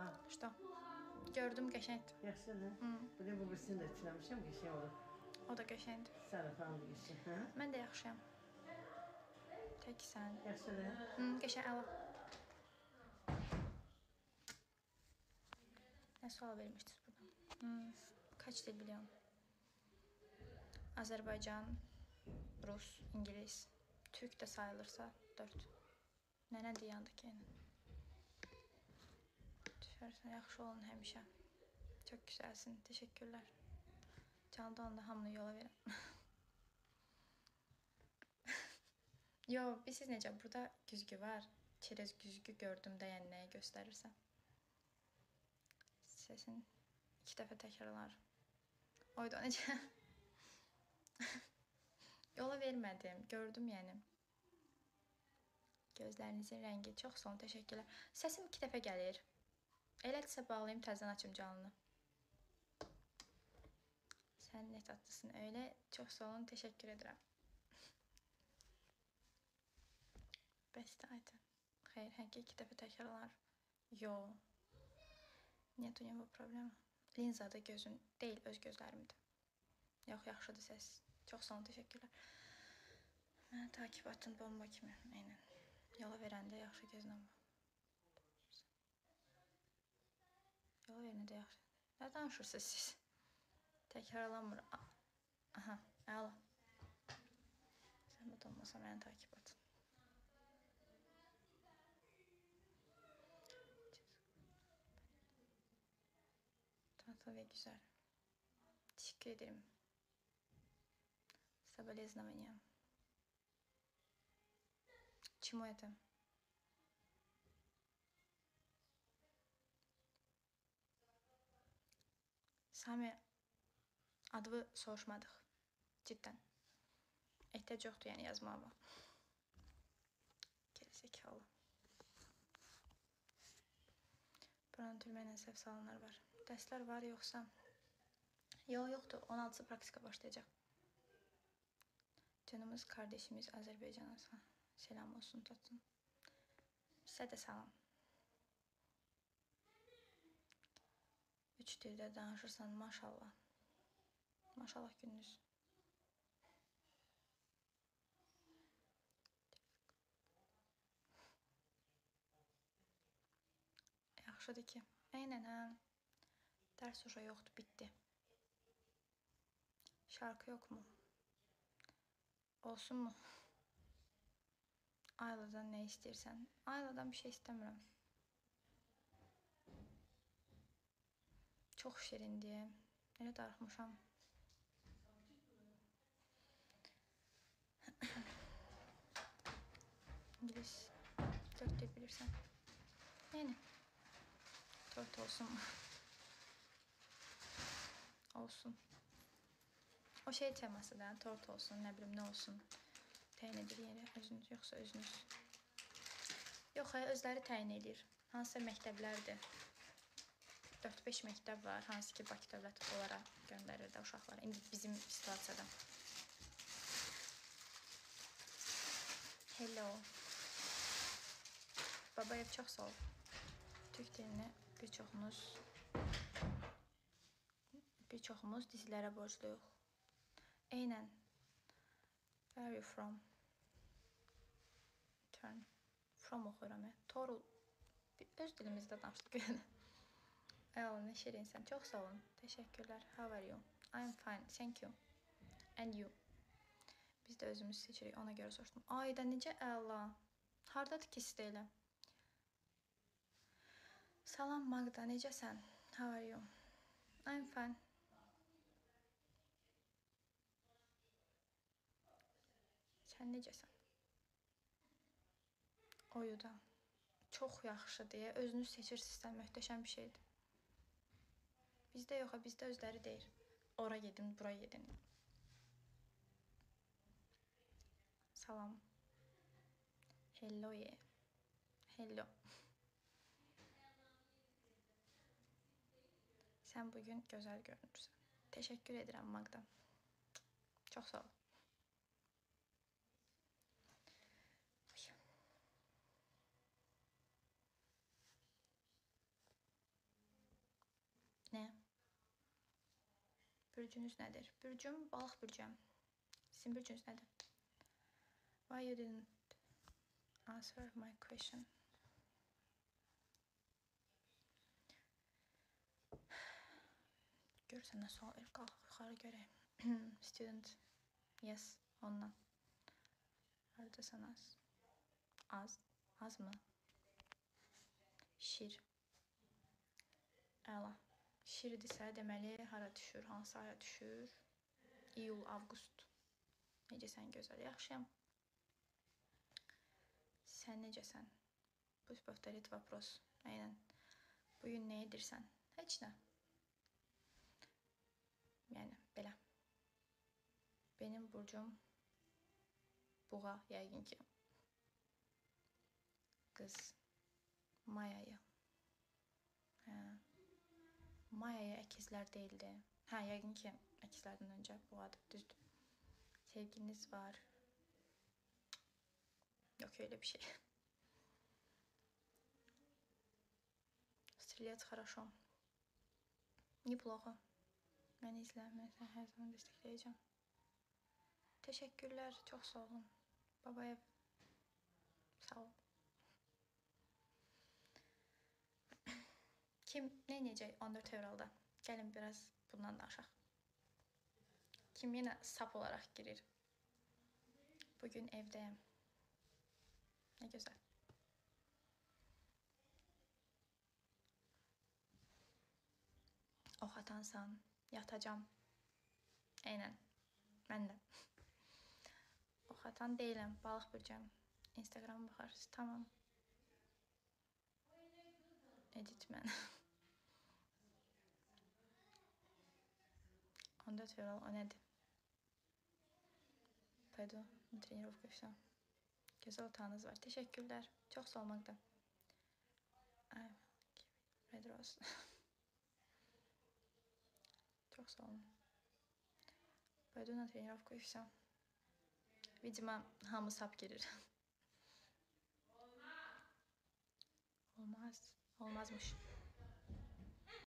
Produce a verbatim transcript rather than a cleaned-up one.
Что? Gördüm qəşəngdir. Yaxşıdır. Bu da bu birisini də ütüləmişəm, qəşəng olur. O da qəşəngdir. Sarı falan da qəşəng. Mən də yaxşıyam. Tək sən. Yaxşıdır. Hı, qəşəng əla. Nə sual vermişdiniz buradan? Hmm, kaç dil biliyorum? Azərbaycan, Rus, İngilis, Türk də sayılırsa dörd. Nənədir yandakı yəni. Düşərsən, yaxşı olun həmişə. Çox gözəlsin, təşəkkürlər. Candan da hamını yola verəm. Yo, bilirsiniz necə, burada güzgü var. Çerez güzgü gördüm də, yəni nəyi göstərirsə. Səsin iki dəfə təkrarlar. Oydu, necə? Yola vermədim, gördüm yəni. Gözlərinizin rəngi çox son, təşəkkürlər. Səsim iki dəfə gəlir. Elədirsə bağlayayım, təzdən açım canını. Sən nə tatlısın, öyle. Çox sağ olun, təşəkkür edirəm. Bəsdə aydı. Xeyr, hənki iki dəfə təkrarlar. Yo. Нет у него проблема. Linzadır gözün, deyil, öz gözlərimdir. Yox, yaxşıdır səs. Çox sağ olun, təşəkkürlər. Mənə takip atın bomba kimi, eynən. Yola verəndə yaxşı gözlə var. Yola verəndə yaxşı. Nə danışırsınız siz? Təkrarlanmır. Aha, əla. Sən bu olmasa mənə takip atın. Tatlı ve güzel. Teşekkür ederim. Соболезнования. Чему это? Sami adını soruşmadıq. Cidden. Ehtiyac yoxdur yəni yazmağa. Gerizekalı. Buranın türməylə səhv salanlar var. Dərslər var yoxsa? Yox, yoxdur. on altısı praktika başlayacaq. Canımız, kardeşimiz Azərbaycana selam olsun tatlım. Sizə də salam. Üç dildə danışırsan maşallah. Maşallah gününüz. Yaxşıdır ki. Eynən hə. Dərs uşa yoxdur, bitdi. Şarkı yok mu? Olsun mu? Ayladan ne istersen. Ayladan bir şey istemiyorum. Çok şirin diye. Nereye darıxmışam. İngiliz. Dört dil bilirsən. Yani. Dört olsun mu? Olsun. O şey teması da, tort olsun, ne bileyim ne olsun. Təyin edir yeri, özünüz yoxsa özünüz. Yox, özləri təyin edir. Hansısa məktəblərdir. dörd beş məktəb var, hansı ki Bakı dövlət olaraq göndərir də uşaqlara. İndi bizim situasiyada. Hello. Babayev çox sağ ol. Türk dilini bir çoxumuz bir çoxumuz dizilərə borcluyuq. Eynən. Where are you from? Turn. From oxuyuram. Torul. Öz dilimizdə danışdıq yəni. Əl, nə şirinsən. Çox sağ olun. Təşəkkürlər. How are you? I am fine. Thank you. And you? Biz də özümüz seçirik. Ona görə soruşdum. Ayda necə əla. Hardadır ki sizdə elə? Salam Magda. Necəsən? How are you? I am fine. Sən necəsən? Oyu da çox yaxşı deyə özünüz seçirsinizsə möhtəşəm bir şeydir. Bizdə yox, bizdə özləri deyir. Ora gedin, bura gedin. Salam. Hello ye. Hello. Sən bugün gözəl görünürsən. Təşəkkür edirəm Magda. Çox sağ ol. Ne? Bürcünüz nədir? Bürcüm balıq bürcəm. Sizin bürcünüz nədir? Why you didn't answer my question? Görürsən nə sual ver, qalx yuxarı görək. Student. Yes, ondan. Haradasan az? Az. Az mı? Şir. Əla. Şirdirsə deməli hara düşür, hansı aya düşür? İyul, avqust. Necəsən gözəl, yaxşıyam. Sən necəsən? Bu повторит вопрос. Aynen. Bugün nə edirsən? Heç nə. Yəni, belə. Benim burcum buğa, yəqin ki. Qız. Mayaya. Hə. Mayaya əkizlər deyildi. Hə, yəqin ki, əkizlərdən öncə buğadır, düzdür. Sevginiz var. Yok öyle bir şey. Стрелец хорошо. Неплохо. Beni izləməyəsən, hər zaman destekləyəcəm. Teşekkürler, çok sağ olun. Babaya sağ ol. Kim ne inəcək on dörd fevralda? Gəlin biraz bundan danışaq. Kim yenə sap olaraq girir? Bugün evdəyəm. Ne güzel. Ox atansan, yatacam. Aynen. Mən də. Ox atan deyiləm, balıq bürcəm. Instagram baxarsınız, tamam. Edit mən. on dörd fevral, o nədir? Paydo, trenirovka все. Güzel otağınız var. Teşekkürler. Çok sağ olmakta. Red Rose. Çok sağ olun. Paydo na trenirovka все. Видимо, hamı sap girir. Olmaz. Olmazmış.